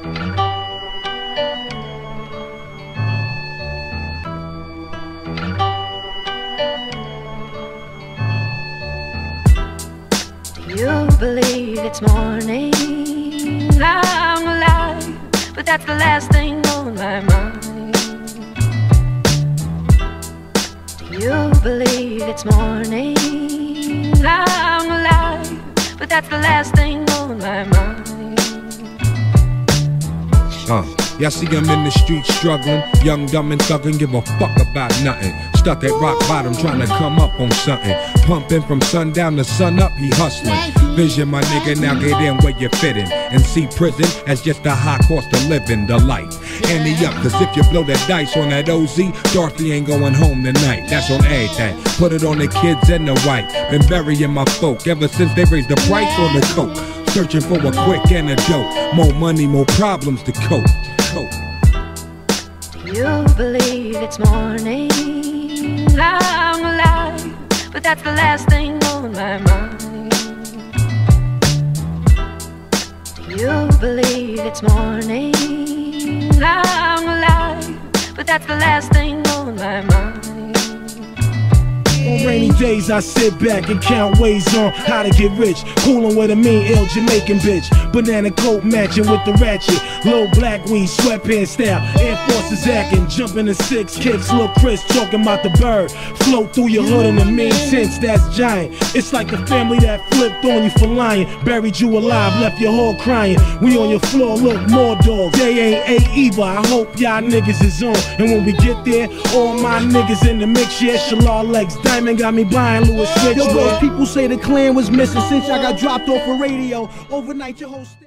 You believe it's morning, I'm alive, but that's the last thing on my mind. You believe it's morning, I'm alive, but that's the last thing on my mind. Y'all see I'm in the street struggling, young, dumb, and thuggin', give a fuck about nothing. Stuck at rock bottom trying to come up on something. Pumping from sundown to sun up, he hustling. Vision, my nigga, now get in where you fit in. And see prison as just a high cost of living, the life. Ante up, cause if you blow that dice on that OZ, Dorothy ain't going home tonight. That's on everything. Put it on the kids and the white. Been burying my folk ever since they raised the price on the coke. Searching for a quick antidote. More money, more problems to cope. You believe it's morning, I'm alive, but that's the last thing on my mind. You believe it's morning, I'm alive, but that's the last thing on my mind. On rainy days I sit back and count ways on how to get rich. Coolin' with a mean, ill Jamaican bitch. Banana coat matching with the ratchet. Low black weed, sweatpants style. Air Forces acting, jumping the 6 kicks. Lil' Chris talking about the bird. Float through your hood in the mean tents, that's giant. It's like the family that flipped on you for lying. Buried you alive, left your whole crying. We on your floor, look, more dogs. They ain't A either, I hope y'all niggas is on. And when we get there, all my niggas in the mix, yeah, Shalal legs. Diamond got me buying Louis Rich. Yo, those people say the clan was missing since I got dropped off a radio. Overnight, your whole